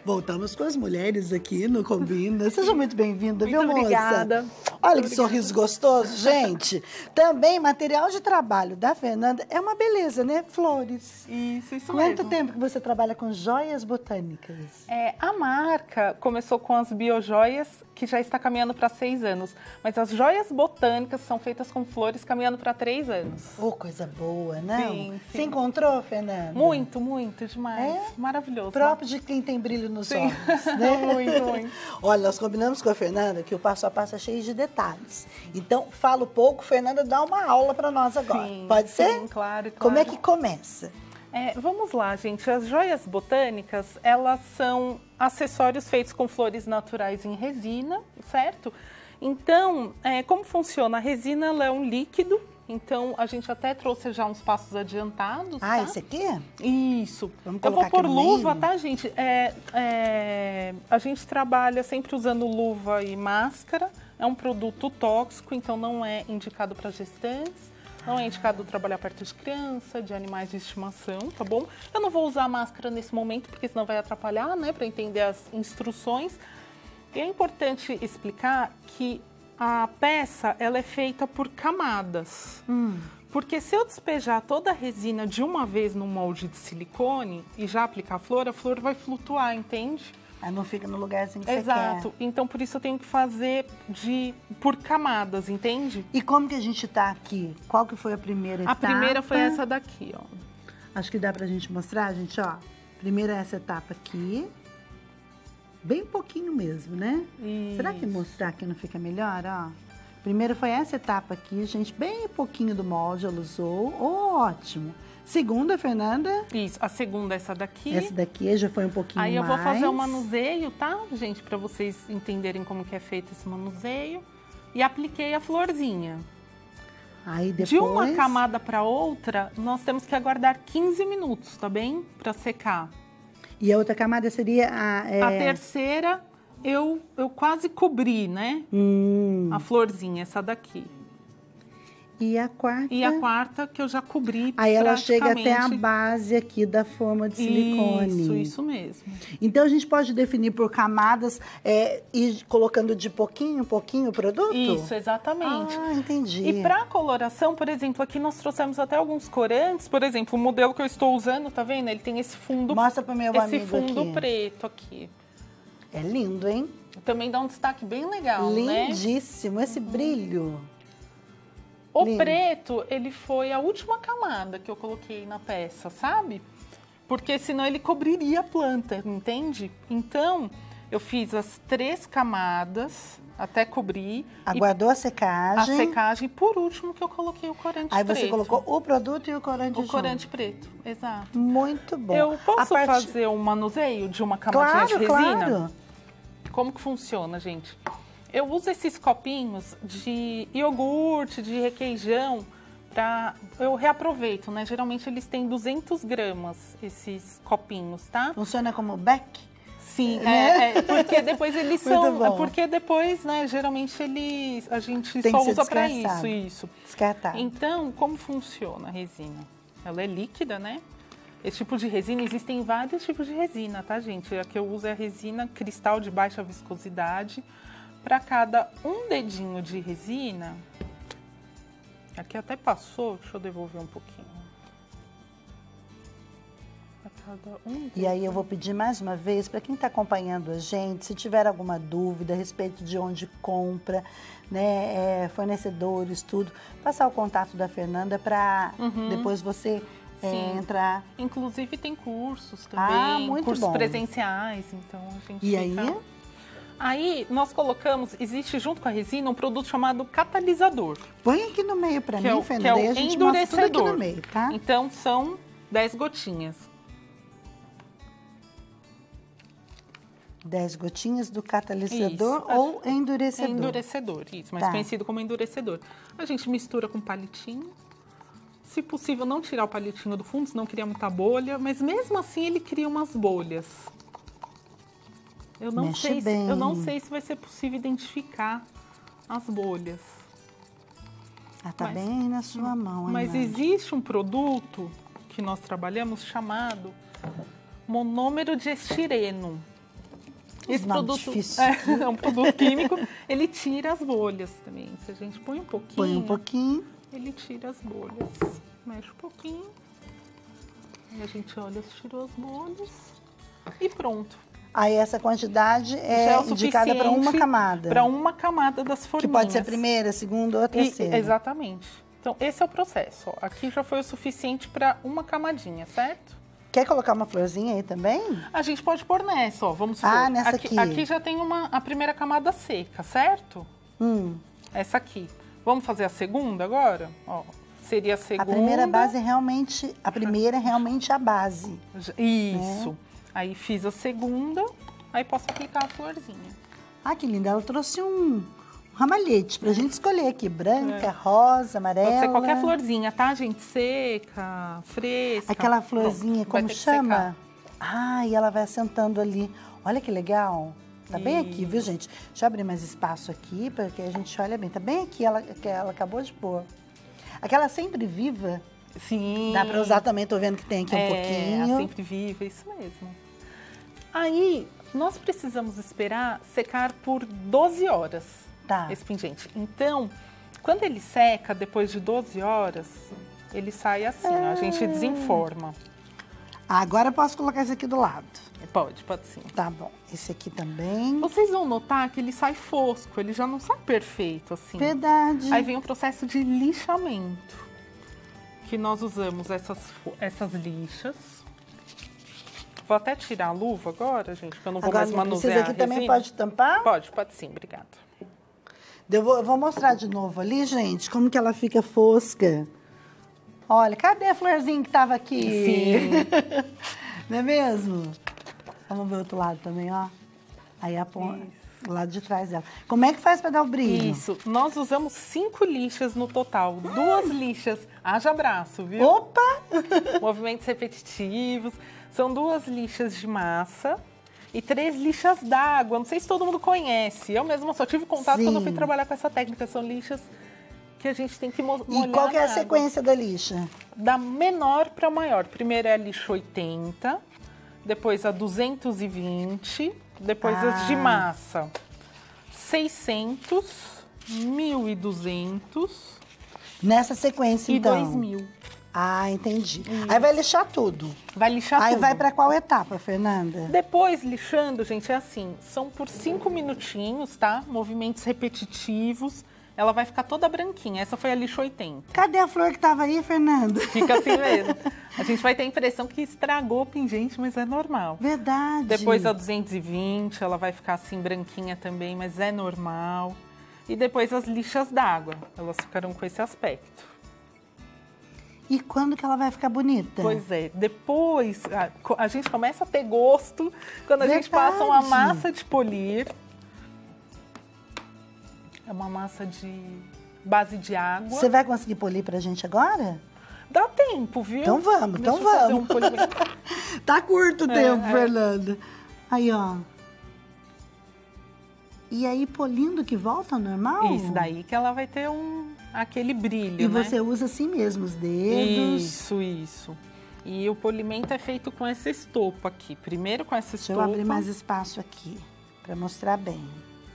Voltamos com as mulheres aqui no Combina. Seja muito bem-vinda, viu, moça? Obrigada. Olha que sorriso gostoso, gente. Também material de trabalho da Fernanda é uma beleza, né? Flores. Isso mesmo. Quanto tempo que você trabalha com joias botânicas? A marca começou com as biojoias, que já está caminhando para 6 anos. Mas as joias botânicas são feitas com flores caminhando para 3 anos. Oh, coisa boa, não? Sim. Se encontrou, Fernanda? Muito demais. É? Maravilhoso. Próprio de quem tem brilho nos olhos, né? Muito. Olha, nós combinamos com a Fernanda que o passo a passo é cheio de detalhes. Então, falo pouco, Fernanda dá uma aula para nós agora. Sim, Pode ser? Sim, claro. Como é que começa? Vamos lá, gente. As joias botânicas, elas são acessórios feitos com flores naturais em resina, certo? Então, como funciona? A resina ela é um líquido, então a gente até trouxe já uns passos adiantados, tá? Esse aqui? Isso. Vamos Eu vou colocar pôr aqui no luva, meio? tá, gente? A gente trabalha sempre usando luva e máscara. É um produto tóxico, então não é indicado para gestantes. Não é indicado trabalhar perto de criança, de animais de estimação, tá bom? Eu não vou usar máscara nesse momento, porque senão vai atrapalhar, né? Para entender as instruções. E é importante explicar que a peça, ela é feita por camadas. Porque se eu despejar toda a resina de uma vez no molde de silicone e já aplicar a flor vai flutuar, entende? Aí não fica no lugarzinho que você quer. Exato. Então, por isso eu tenho que fazer por camadas, entende? E como que a gente tá aqui? Qual que foi a primeira etapa? A primeira foi essa daqui, ó. Acho que dá pra gente mostrar, gente, ó. Primeiro essa etapa aqui. Bem pouquinho mesmo, né? Isso. Será que mostrar aqui não fica melhor, ó? Primeiro foi essa etapa aqui, gente, bem pouquinho do molde ela usou. Oh, ótimo. Segunda, Fernanda? Isso, a segunda é essa daqui. Essa daqui já foi um pouquinho mais. Aí eu vou fazer o manuseio, tá, gente? Pra vocês entenderem como que é feito esse manuseio. E apliquei a florzinha. Aí depois... De uma camada para outra, nós temos que aguardar 15 minutos, tá bem? Pra secar. E a outra camada seria A terceira, eu quase cobri, né? A florzinha, essa daqui. E a quarta? E a quarta que eu já cobri. Aí ela chega até a praticamente. base aqui da forma de silicone. Isso mesmo. Então a gente pode definir por camadas e colocando de pouquinho em pouquinho o produto? Isso, exatamente. Ah, entendi. E para coloração, por exemplo, aqui nós trouxemos até alguns corantes. Por exemplo, o modelo que eu estou usando, tá vendo? Ele tem esse fundo. Mostra pro meu amigo esse fundo aqui. preto aqui. É lindo, hein? Também dá um destaque bem legal, né? Lindíssimo, esse brilho. O Lindo. preto, ele foi a última camada que eu coloquei na peça, sabe? Porque senão ele cobriria a planta, entende? Então, eu fiz as 3 camadas até cobrir. Aguardou a secagem. A secagem, por último, que eu coloquei o corante preto. Aí você colocou o produto e o corante junto. O corante preto, exato. Muito bom. Eu posso fazer um manuseio de uma camadinha de resina? Claro. Como que funciona, gente? Eu uso esses copinhos de iogurte, de requeijão, eu reaproveito, né? Geralmente eles têm 200 gramas, esses copinhos, tá? Funciona como beck? Sim, né? porque depois eles Muito são... bom. Porque depois, né, geralmente a gente Tem só que ser usa para descartado. isso. Descartado. Então, como funciona a resina? Ela é líquida, né? Esse tipo de resina, existem vários tipos de resina, tá, gente? A que eu uso é a resina cristal de baixa viscosidade. Para cada um dedinho de resina, aqui até passou, deixa eu devolver um pouquinho. Para cada um dedinho. E aí eu vou pedir mais uma vez, para quem está acompanhando a gente, se tiver alguma dúvida a respeito de onde compra, né, fornecedores, tudo, passar o contato da Fernanda para depois você entrar. Inclusive tem cursos também, muito cursos bom. presenciais, então a gente E fica... aí? Aí nós colocamos, existe junto com a resina um produto chamado catalisador. Põe aqui no meio para Que é mim, o- Fernanda, que é o e a gente mostra tudo aqui endurecedor. no meio, tá? Então são 10 gotinhas. 10 gotinhas do catalisador Isso. ou endurecedor? Endurecedor, isso, mais Tá. conhecido como endurecedor. A gente mistura com palitinho. Se possível, não tirar o palitinho do fundo, senão cria muita bolha. Mas mesmo assim, ele cria umas bolhas. Eu não, Mexe sei, bem. eu não sei se vai ser possível identificar as bolhas. Ah, tá Mas- bem aí na sua mão, hein, Mas Nádia? existe um produto que nós trabalhamos chamado monômero de estireno. Esse produto é um produto químico, ele tira as bolhas também. Se a gente põe um pouquinho... Põe um pouquinho. Ele tira as bolhas. Mexe um pouquinho. E a gente olha se tirou as bolhas. E pronto. Aí essa quantidade é indicada para uma camada. Para uma camada das forminhas. Que pode ser a primeira, a segunda ou a terceira. Exatamente. Então, esse é o processo. Ó. Aqui já foi o suficiente para uma camadinha, certo? Quer colocar uma florzinha aí também? A gente pode pôr nessa, ó. Vamos supor. Ah, nessa aqui. Aqui já tem a primeira camada seca, certo? Essa aqui. Vamos fazer a segunda agora? Ó, seria a segunda. A primeira base realmente, a primeira é realmente a base. Isso. Né? Aí fiz a segunda, aí posso aplicar a florzinha. Ah, que linda. Ela trouxe um ramalhete pra gente escolher aqui. Branca, rosa, amarela. Pode ser qualquer florzinha, tá, gente? Seca, fresca. Aquela florzinha, como chama? Ah, e ela vai assentando ali. Olha que legal. Tá bem aqui, viu, gente? Deixa eu abrir mais espaço aqui, para que a gente olhe bem. Tá bem aqui, que ela acabou de pôr. Aquela sempre viva. Sim. Dá pra usar também, tô vendo que tem aqui um pouquinho. É, sempre viva, isso mesmo. Aí, nós precisamos esperar secar por 12 horas esse pingente. Então, quando ele seca, depois de 12 horas, ele sai assim, ó, a gente desenforma. Agora eu posso colocar esse aqui do lado. Pode sim. Tá bom. Esse aqui também. Vocês vão notar que ele sai fosco, ele já não sai perfeito, assim. Verdade. Aí vem o processo de lixamento, que nós usamos essas lixas. Vou até tirar a luva agora, gente, porque eu não vou mais manusear a resina. Esse aqui também pode tampar? Pode sim, obrigada. Eu vou mostrar de novo ali, gente, como que ela fica fosca. Olha, cadê a florzinha que tava aqui? Sim. Não é mesmo? Vamos ver o outro lado também, ó. Aí a ponta, do lado de trás dela. Como é que faz para dar o brilho? Isso, nós usamos 5 lixas no total. 2 lixas, haja braço, viu? Opa! Movimentos repetitivos. São 2 lixas de massa e 3 lixas d'água. Não sei se todo mundo conhece. Eu mesma só tive contato quando eu fui trabalhar com essa técnica. São lixas que a gente tem que molhar. E qual que é a sequência da lixa? Da menor para maior. Primeiro é a lixa 80, depois a 220, depois as de massa 600, 1.200. Nessa sequência, então? E 2.000. Ah, entendi. Isso. Aí vai lixar tudo. Vai lixar tudo. Aí vai para qual etapa, Fernanda? Depois, lixando, gente, é assim, são por 5 minutinhos, tá? Movimentos repetitivos. Ela vai ficar toda branquinha. Essa foi a lixa 80. Cadê a flor que tava aí, Fernanda? Fica assim mesmo. A gente vai ter a impressão que estragou o pingente, mas é normal. Verdade. Depois a 220, ela vai ficar assim branquinha também, mas é normal. E depois as lixas d'água, elas ficarão com esse aspecto. E quando que ela vai ficar bonita? Pois é, depois a gente começa a ter gosto quando a gente passa uma massa de polir. É uma massa de base de água. Você vai conseguir polir pra gente agora? Dá tempo, viu? Então vamos, Deixa eu fazer um polimento. Tá curto o tempo, Fernanda. Aí, ó. E aí, polindo que volta ao normal? Isso, daí que ela vai ter aquele brilho, né? E você usa assim mesmo, os dedos? Isso. E o polimento é feito com essa estopa aqui. Primeiro com essa estopa. Deixa eu abrir mais espaço aqui, pra mostrar bem.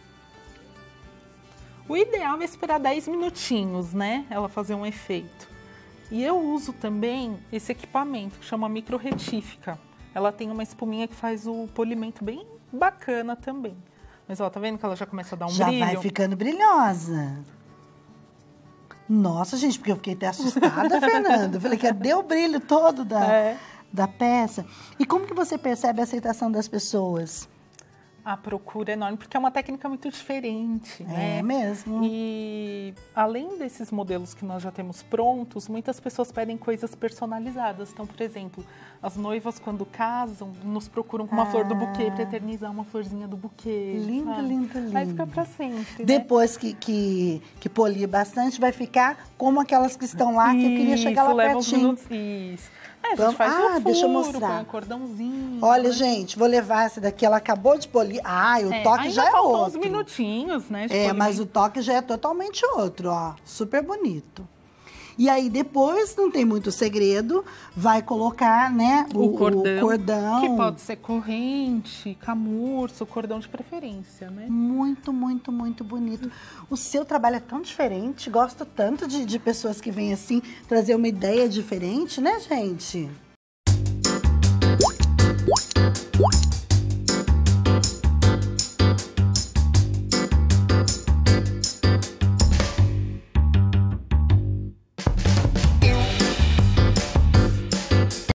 O ideal é esperar 10 minutinhos, né? Ela fazer um efeito. E eu uso também esse equipamento que chama microretífica. Ela tem uma espuminha que faz o polimento bem bacana também. Mas ó, tá vendo que ela já começa a dar um brilho? Já vai ficando brilhosa. Nossa, gente, porque eu fiquei até assustada, Fernanda. Eu falei, cadê o brilho todo da peça? E como que você percebe a aceitação das pessoas? A procura é enorme, porque é uma técnica muito diferente, né? É mesmo. E além desses modelos que nós já temos prontos, muitas pessoas pedem coisas personalizadas. Então, por exemplo, as noivas, quando casam, nos procuram com uma flor do buquê para eternizar uma florzinha do buquê. Lindo, sabe? lindo, lindo. Aí fica para sempre, Depois que polir bastante, vai ficar como aquelas que estão lá, que eu queria chegar lá leva pertinho. Uns minutos. Isso. A gente faz o furo, deixa eu mostrar. põe um cordãozinho. Olha, gente, vou levar essa daqui. Ela acabou de polir. O toque já é outro. Uns minutinhos, né? Mas o toque já é totalmente outro, ó. Super bonito. E aí depois, não tem muito segredo, vai colocar, né, o cordão. Que pode ser corrente, camurça, o cordão de preferência, né? Muito, muito, muito bonito. O seu trabalho é tão diferente, gosto tanto de pessoas que vêm assim, trazer uma ideia diferente, né, gente?